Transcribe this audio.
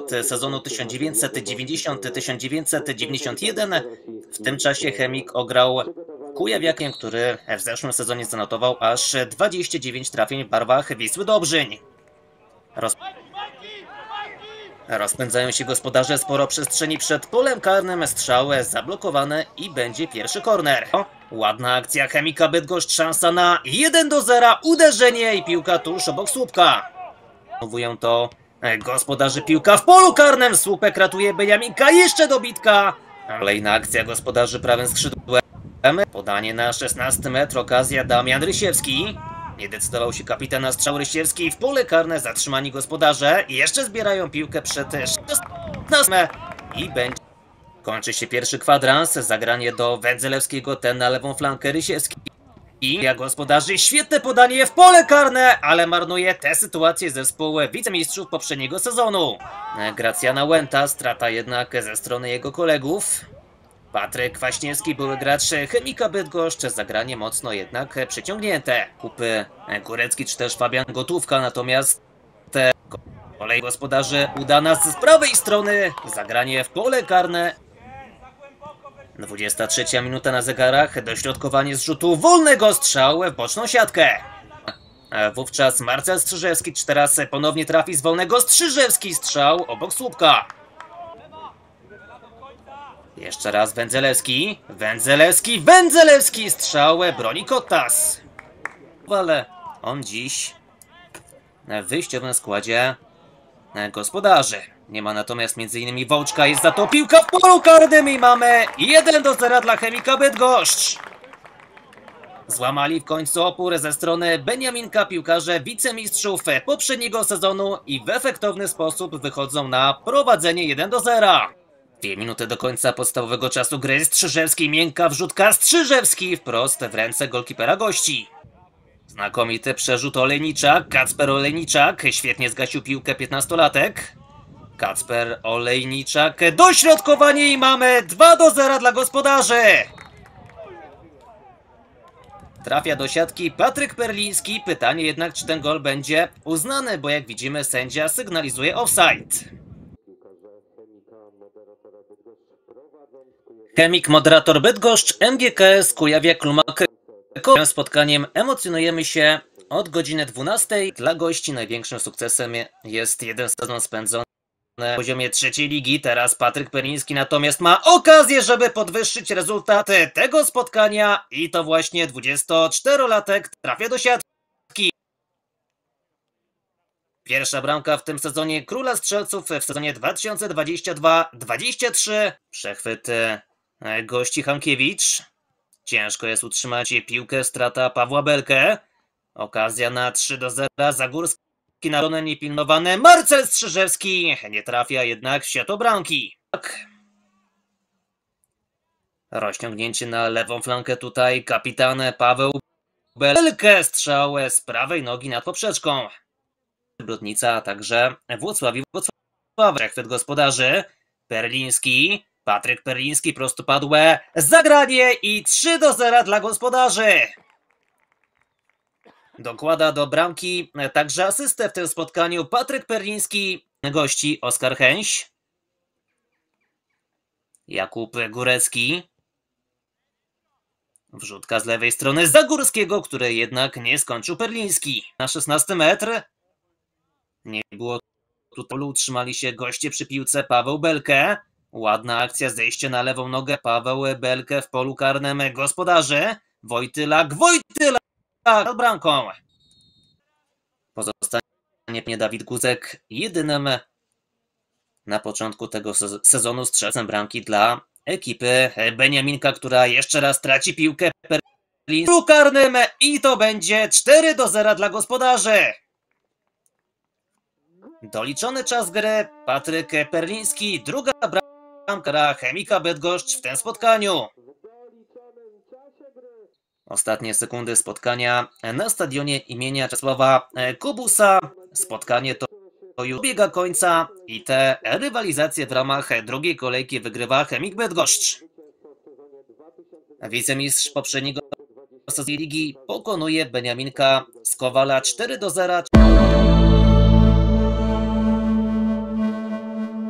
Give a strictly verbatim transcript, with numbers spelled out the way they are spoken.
sezonu tysiąc dziewięćset dziewięćdziesiąt tysiąc dziewięćset dziewięćdziesiąt jeden. W tym czasie Chemik ograł Kujawiakiem, który w zeszłym sezonie zanotował aż dwadzieścia dziewięć trafień w barwach Wisły Dobrzyń. Roz... Rozpędzają się gospodarze, sporo przestrzeni przed polem karnym, strzały zablokowane i będzie pierwszy korner. Ładna akcja Chemika Bydgoszcz, szansa na jeden do zera, uderzenie i piłka tuż obok słupka. Mówią to gospodarze, piłka w polu karnym, słupek ratuje Beniaminka, jeszcze dobitka. Kolejna akcja gospodarzy prawym skrzydłem. Podanie na szesnasty metr, okazja Damian Rysiewski. Nie decydował się kapitan na strzał Rysiewski, w pole karne zatrzymani gospodarze. Jeszcze zbierają piłkę przed szesnastym i będzie. Kończy się pierwszy kwadrans, zagranie do Wędzelewskiego, ten na lewą flankę Rysiewski. I jak gospodarzy, świetne podanie w pole karne, ale marnuje tę sytuację zespół wicemistrzów poprzedniego sezonu. Gracjana Łęta, strata jednak ze strony jego kolegów. Patryk Kwaśniewski, były gracz Chemika Bydgoszcz, zagranie mocno jednak przeciągnięte. Kupy Górecki czy też Fabian Gotówka, natomiast te kolej gospodarzy udana z prawej strony, zagranie w pole karne. dwudziesta trzecia minuta na zegarach, dośrodkowanie z rzutu wolnego, strzał w boczną siatkę. Wówczas Marcel Strzyżewski, czy teraz ponownie trafi z wolnego, Strzyżewski, strzał obok słupka. Jeszcze raz Wędzelewski, Wędzelewski, Wędzelewski, strzał broni Kottas. Ale on dziś w wyjściowym składzie gospodarzy. Nie ma natomiast między innymi Wołczka, jest za to piłka w polu karnym i mamy jeden do zera dla Chemika Bydgoszcz. Złamali w końcu opór ze strony Beniaminka piłkarze wicemistrzów poprzedniego sezonu i w efektowny sposób wychodzą na prowadzenie jeden do zera. Dwie minuty do końca podstawowego czasu gry. Strzyżewski, miękka wrzutka, Strzyżewski wprost w ręce golkipera gości. Znakomity przerzut Olejniczak, Kacper Olejniczak, świetnie zgasił piłkę piętnastolatek. Kacper Olejniczak, dośrodkowanie i mamy dwa do zera dla gospodarzy. Trafia do siatki Patryk Perliński, pytanie jednak, czy ten gol będzie uznany, bo jak widzimy sędzia sygnalizuje offside. Chemik, Moderator Bydgoszcz, M G K S Kujawiak Klumak. Spotkaniem emocjonujemy się od godziny dwunastej. Dla gości największym sukcesem jest jeden sezon spędzony na poziomie trzeciej ligi. Teraz Patryk Perliński natomiast ma okazję, żeby podwyższyć rezultaty tego spotkania i to właśnie dwudziestoczterolatek trafia do siatki. Pierwsza bramka w tym sezonie króla strzelców w sezonie dwa tysiące dwudziestym drugim dwudziestym trzecim. Przechwyt gości Hankiewicz. Ciężko jest utrzymać piłkę, strata Pawła Belkę. Okazja na trzy do zera. Zagórski na stronę niepilnowany. Marcel Strzyżewski nie trafia jednak w siatło bramki. Tak. Rozciągnięcie na lewą flankę tutaj kapitan Paweł Belkę. Strzał z prawej nogi nad poprzeczką. Brudnica, a także Włocławiu Włocławek. Przechwyt gospodarzy. Perliński. Patryk Perliński, prostopadłe zagranie i trzy do zera dla gospodarzy. Dokłada do bramki także asystę w tym spotkaniu Patryk Perliński. Gości Oskar Chęś. Jakub Górecki. Wrzutka z lewej strony Zagórskiego, który jednak nie skończył Perliński. Na szesnasty metr. Nie było tutaj, utrzymali się goście przy piłce. Paweł Belkę. Ładna akcja, zejście na lewą nogę, Paweł Belkę w polu karnym gospodarzy. Wojtylak, Wojtylak nad bramką. Pozostanie Dawid Guzek jedynym na początku tego sezonu strzelcem bramki dla ekipy Beniaminka, która jeszcze raz traci piłkę w polu karnym i to będzie cztery do zera dla gospodarzy. Doliczony czas gry, Patryk Perliński, druga bramka. Bramka Chemika Bydgoszcz w tym spotkaniu. Ostatnie sekundy spotkania na stadionie imienia Czesława Kobusa. Spotkanie to już dobiega końca i te rywalizacje w ramach drugiej kolejki wygrywa Chemik Bydgoszcz. Wicemistrz poprzedniego sezonu ligi pokonuje Beniaminka z Kowala cztery do zera.